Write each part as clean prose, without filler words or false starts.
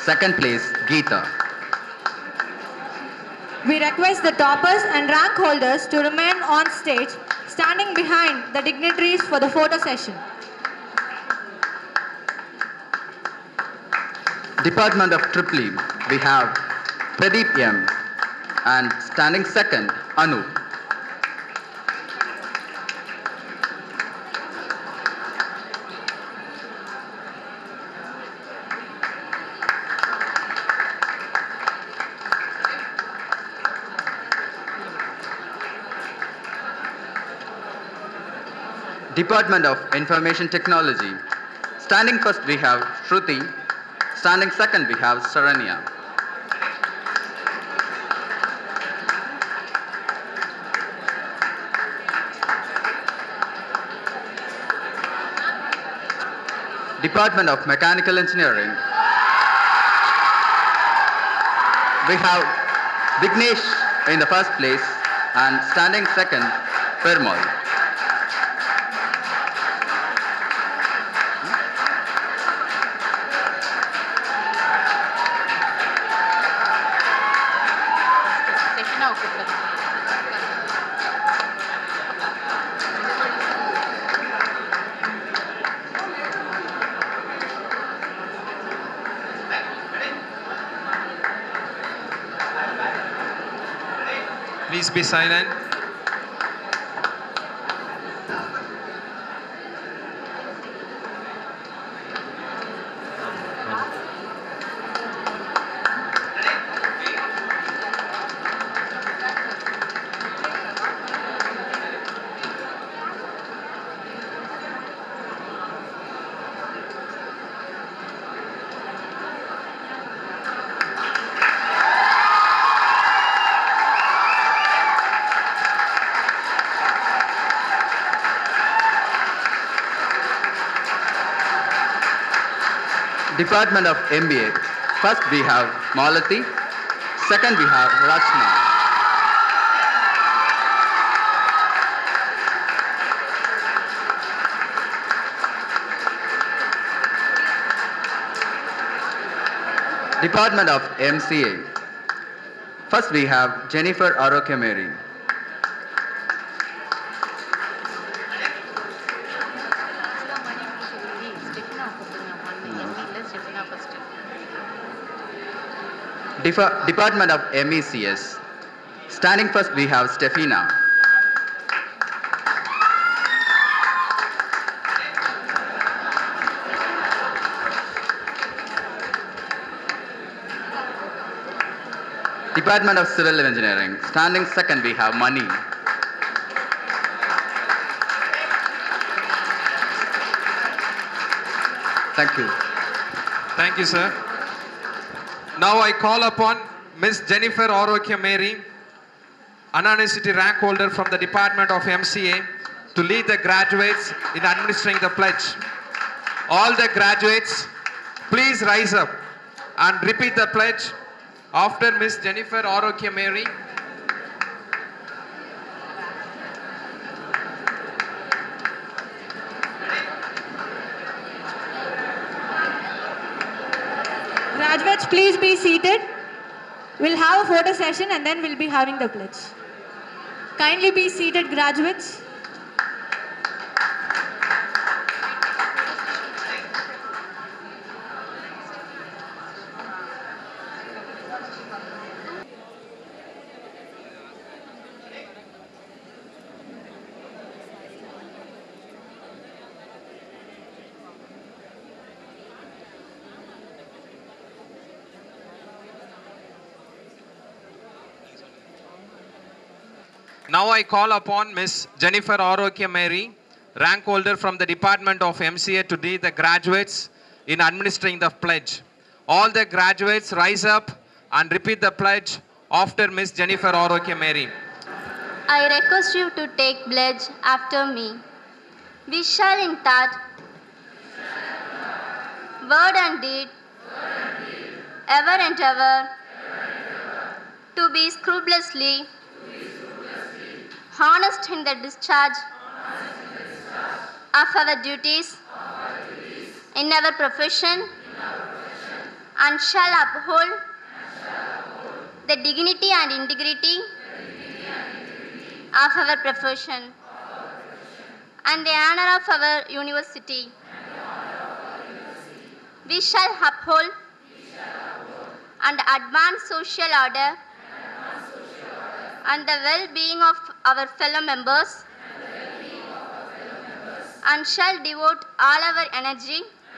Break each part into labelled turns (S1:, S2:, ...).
S1: Second place, Geeta.
S2: We request the toppers and rank holders to remain on stage, standing behind the dignitaries for the photo session.
S1: Department of Triple E, we have Pradeep M. And standing second, Anu. Department of Information Technology. Standing first we have Shruti. Standing second we have Saranya. Department of Mechanical Engineering. We have Vignesh in the first place and standing second, Permal.
S3: Please be silent.
S1: Department of MBA. First we have Malati. Second we have Rachna. Department of MCA. First we have Jennifer Arokya Mary. Department of MECS. Standing first we have Stefina. Department of Civil Engineering. Standing second we have Mani. Thank you.
S3: Thank you, sir. Now I call upon Ms. Jennifer Arokya Mary, Anna University rank holder from the Department of MCA, to lead the graduates in administering the pledge. All the graduates, please rise up and repeat the pledge after Ms. Jennifer Arokya Mary.
S2: Graduates, please be seated. We'll have a photo session and then we'll be having the pledge. Kindly be seated, graduates.
S3: Now I call upon Ms. Jennifer Arokya Mary, rank holder from the Department of MCA, to lead the graduates in administering the pledge. All the graduates rise up and repeat the pledge after Ms. Jennifer Arokya Mary.
S4: I request you to take pledge after me. We shall in thought, word and deed, ever and ever, to be scrupulously honest in the discharge of our duties in our profession and shall uphold the dignity and integrity of our profession and the honor of our university. We shall uphold and advance social order and the well-being of our fellow members and shall devote all our energy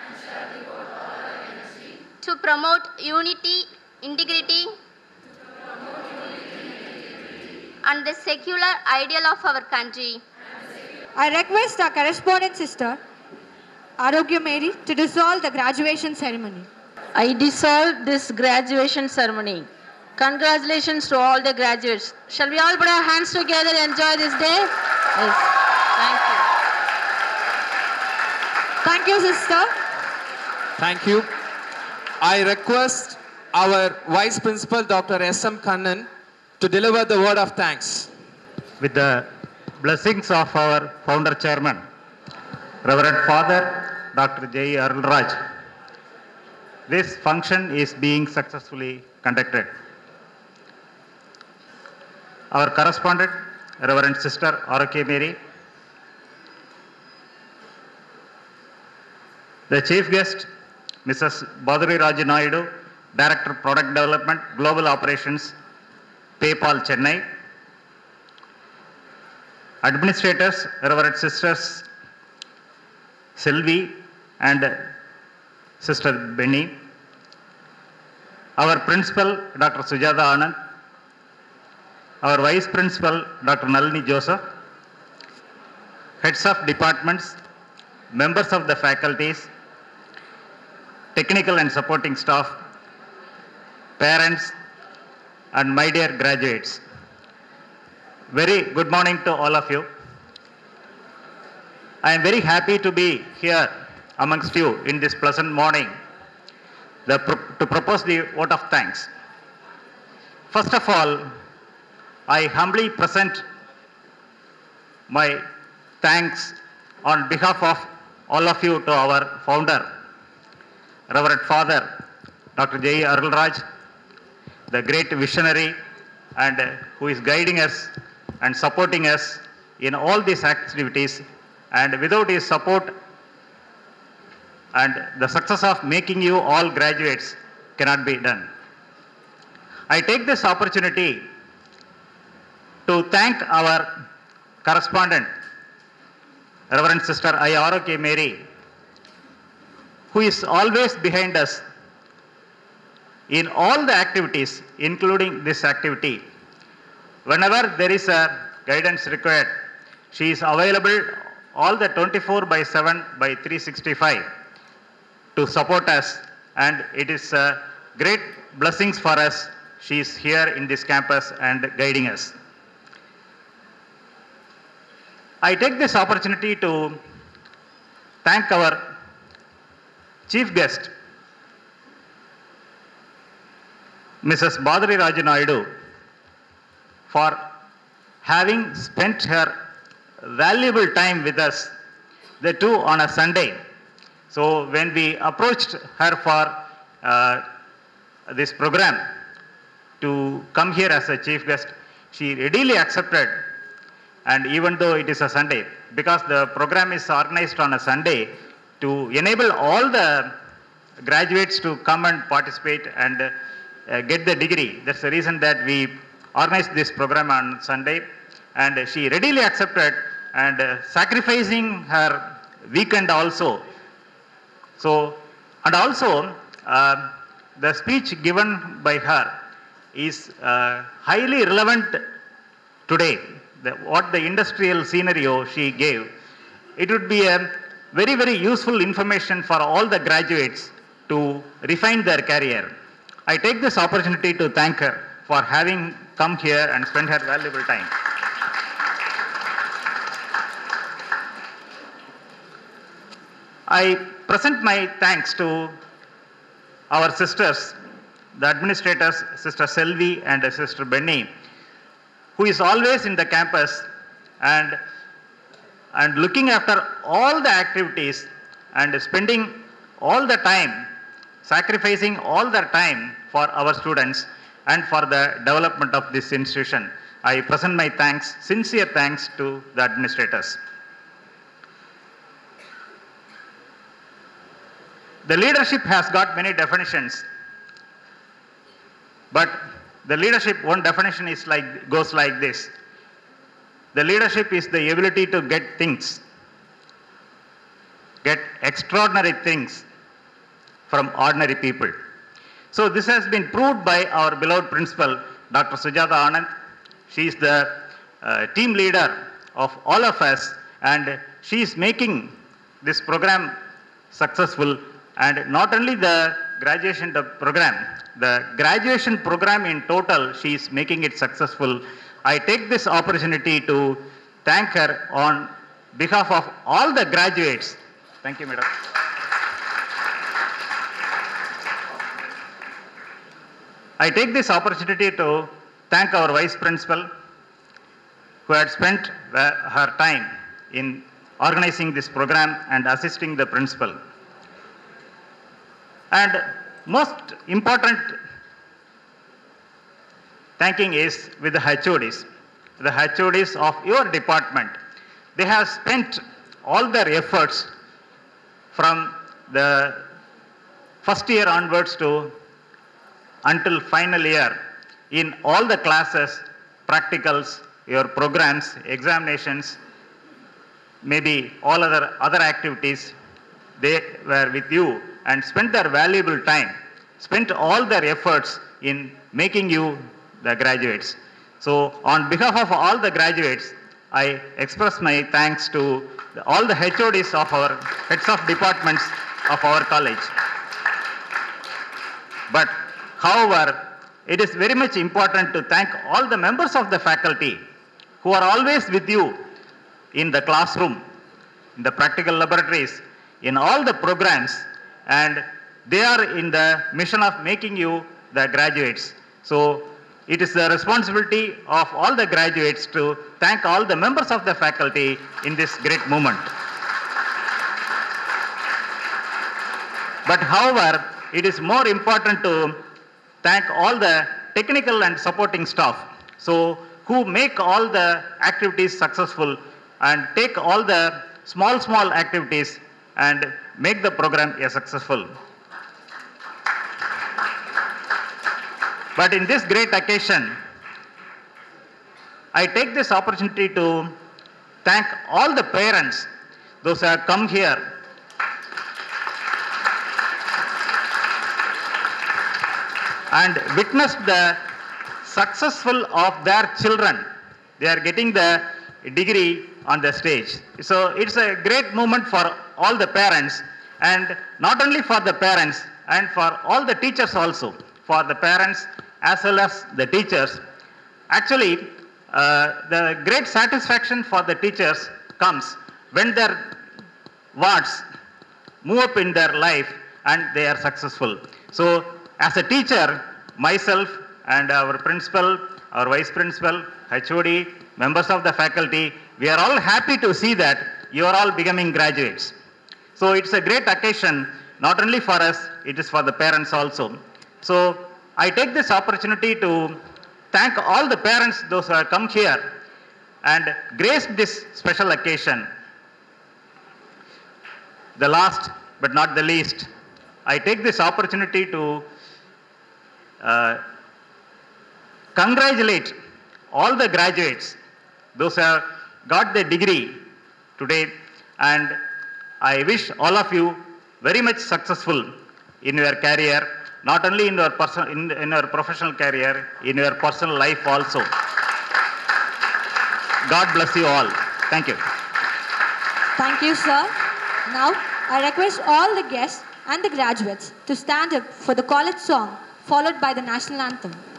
S4: to promote unity, integrity and the secular ideal of our country.
S2: I request our correspondent sister, Arogya Mary, to dissolve the graduation ceremony.
S5: I dissolve this graduation ceremony. Congratulations to all the graduates. Shall we all put our hands together and enjoy this day? Yes. Thank you.
S2: Thank you, sister.
S3: Thank you. I request our Vice Principal, Dr. S.M. Kannan, to deliver the word of thanks.
S6: With the blessings of our founder chairman, Reverend Father Dr. J. Arulraj, this function is being successfully conducted. Our correspondent, Reverend Sister Arogya Mary, the chief guest, Mrs. Baduri Raju Naidu, Director Product Development, Global Operations, PayPal Chennai, administrators, Reverend Sisters Sylvie and Sister Benny, our principal, Dr. Sujata Anand, our vice principal, Dr. Nalini Joseph, heads of departments, members of the faculties, technical and supporting staff, parents, and my dear graduates. Very good morning to all of you. I am very happy to be here amongst you in this pleasant morning to propose the vote of thanks. First of all, I humbly present my thanks on behalf of all of you to our founder, Reverend Father Dr. J. Arulraj, the great visionary and who is guiding us and supporting us in all these activities, and without his support and the success of making you all graduates cannot be done. I take this opportunity to thank our correspondent, Reverend Sister Arogya Mary, who is always behind us in all the activities, including this activity. Whenever there is a guidance required, she is available all the 24/7 by 365 to support us, and it is great blessings for us. She is here in this campus and guiding us. I take this opportunity to thank our chief guest, Mrs. Baduri Raju Naidu, for having spent her valuable time with us, the two on a Sunday. So when we approached her for this program to come here as a chief guest, she readily accepted. And even though it is a Sunday, because the program is organized on a Sunday to enable all the graduates to come and participate and get the degree. That's the reason that we organized this program on Sunday. And she readily accepted and sacrificing her weekend also. So, and also the speech given by her is highly relevant today. What the industrial scenario she gave, it would be a very, very useful information for all the graduates to refine their career. I take this opportunity to thank her for having come here and spent her valuable time. I present my thanks to our sisters, the administrators, Sister Selvi and Sister Benny, who is always in the campus and looking after all the activities and spending all the time sacrificing all their time for our students and for the development of this institution. I present my thanks, sincere thanks to the administrators. The leadership has got many definitions, but the leadership, one definition is goes like this. The leadership is the ability to get things, get extraordinary things from ordinary people. So this has been proved by our beloved principal, Dr. Sujata Anand. She is the team leader of all of us, and she is making this program successful. And not only the graduation program, the graduation program in total, she is making it successful. I take this opportunity to thank her on behalf of all the graduates. Thank you, madam. I take this opportunity to thank our vice principal who had spent her time in organizing this program and assisting the principal. And most important thanking is with the HODs of your department. They have spent all their efforts from the first year onwards to until final year in all the classes, practicals, your programs, examinations, maybe all other activities. They were with you and spent their valuable time, spent all their efforts in making you the graduates. So on behalf of all the graduates, I express my thanks to all the HODs of our heads of departments of our college. But however, it is very much important to thank all the members of the faculty who are always with you in the classroom, in the practical laboratories, in all the programs, and they are in the mission of making you the graduates. So it is the responsibility of all the graduates to thank all the members of the faculty in this great moment. But however, it is more important to thank all the technical and supporting staff, so who make all the activities successful and take all the small activities and make the program a successful. But in this great occasion, I take this opportunity to thank all the parents, those who have come here and witnessed the successful of their children. They are getting the degree on the stage. So it's a great moment for all the parents, and not only for the parents and for all the teachers also, for the parents as well as the teachers. Actually, the great satisfaction for the teachers comes when their wards move up in their life and they are successful. So as a teacher, myself and our principal, our vice principal, HOD, members of the faculty, we are all happy to see that you are all becoming graduates. So it's a great occasion, not only for us, it is for the parents also. So I take this opportunity to thank all the parents, those who have come here and graced this special occasion. The last but not the least, I take this opportunity to congratulate all the graduates, those who have got the degree today, and I wish all of you very much successful in your career, not only in your professional career, in your personal life also. God bless you all. Thank you.
S2: Thank you, sir. Now, I request all the guests and the graduates to stand up for the college song, followed by the national anthem.